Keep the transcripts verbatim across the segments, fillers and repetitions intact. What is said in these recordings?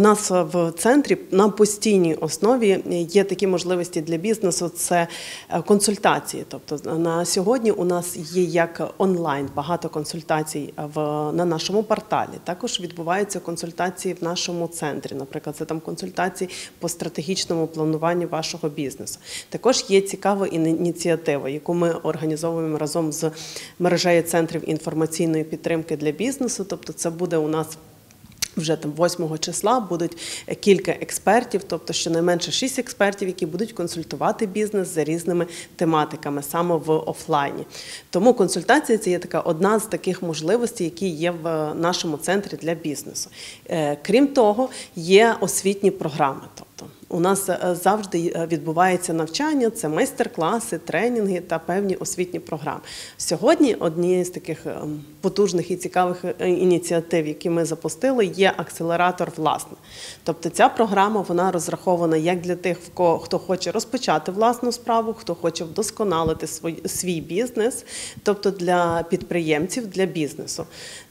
нас в центрі на постійній основі є такі можливості для бізнесу – це консультації. Тобто на сьогодні у нас є як онлайн багато консультацій в, на нашому порталі. Також відбуваються консультації в нашому центрі. Наприклад, це там консультації по стратегічному плануванню вашого бізнесу. Також є цікава ініціатива, яку ми організовуємо разом з мережею центрів інформаційної підтримки для бізнесу. Тобто це буде у нас вже там восьмого числа будуть кілька експертів, тобто щонайменше шість експертів, які будуть консультувати бізнес за різними тематиками, саме в офлайні. Тому консультація – це є така одна з таких можливостей, які є в нашому центрі для бізнесу. Крім того, є освітні програми. Тобто у нас завжди відбувається навчання, це майстер-класи, тренінги та певні освітні програми. Сьогодні однією з таких потужних і цікавих ініціатив, які ми запустили, є акселератор «Власне». Тобто ця програма, вона розрахована як для тих, хто хоче розпочати власну справу, хто хоче вдосконалити свій бізнес, тобто для підприємців, для бізнесу.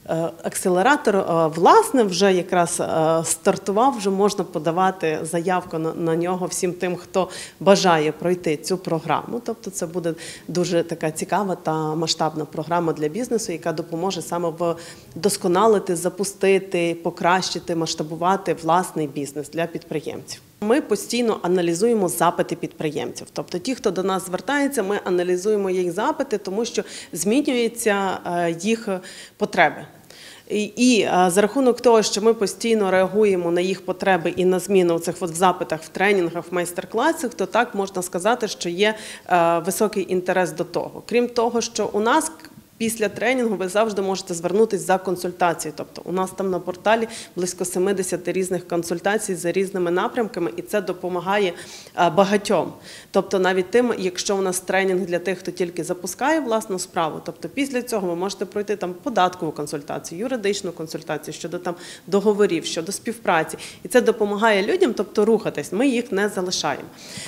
Акселератор «Власне» вже якраз стартував, вже можна подавати заявку на, на нього всім тим, хто бажає пройти цю програму. Тобто це буде дуже така цікава та масштабна програма для бізнесу, яка допоможе саме вдосконалити, запустити, покращити, масштабувати власний бізнес для підприємців. Ми постійно аналізуємо запити підприємців. Тобто ті, хто до нас звертається, ми аналізуємо їх запити, тому що змінюються їх потреби. І, і за рахунок того, що ми постійно реагуємо на їх потреби і на зміни в цих от в запитах, в тренінгах, в майстер-класах, то так можна сказати, що є високий інтерес до того. Крім того, що у нас після тренінгу ви завжди можете звернутися за консультацією. Тобто у нас там на порталі близько сімдесят різних консультацій за різними напрямками, і це допомагає багатьом. Тобто навіть тим, якщо у нас тренінг для тих, хто тільки запускає власну справу, тобто після цього ви можете пройти там податкову консультацію, юридичну консультацію щодо там договорів, щодо співпраці. І це допомагає людям, тобто рухатись, ми їх не залишаємо.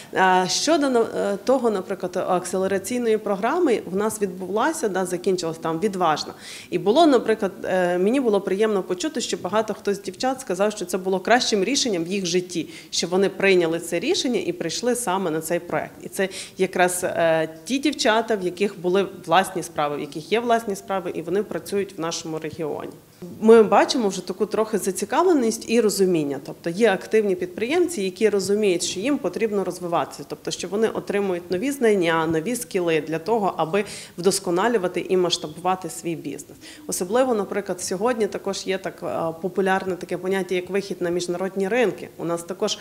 Щодо того, наприклад, акселераційної програми, у нас відбулася, да, закінчилася там відважна. І було, наприклад, мені було приємно почути, що багато хто з дівчат сказав, що це було кращим рішенням в їх житті, що вони прийняли це рішення і прийшли саме на цей проект. І це якраз ті дівчата, в яких були власні справи, в яких є власні справи, і вони працюють в нашому регіоні. Ми бачимо вже таку трохи зацікавленість і розуміння. Тобто є активні підприємці, які розуміють, що їм потрібно розвиватися. Тобто, що вони отримують нові знання, нові скіли для того, аби вдосконалювати і масштабувати свій бізнес. Особливо, наприклад, сьогодні також є так популярне таке поняття, як вихід на міжнародні ринки. У нас також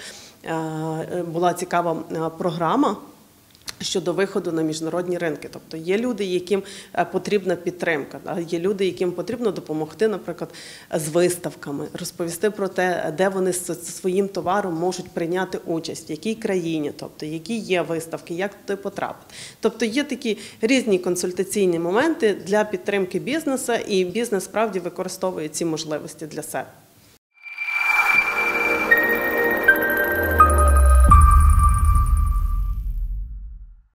була цікава програма щодо виходу на міжнародні ринки. Тобто є люди, яким потрібна підтримка, є люди, яким потрібно допомогти, наприклад, з виставками, розповісти про те, де вони з своїм товаром можуть прийняти участь, в якій країні, тобто які є виставки, як туди потрапити. Тобто є такі різні консультаційні моменти для підтримки бізнесу, і бізнес справді використовує ці можливості для себе.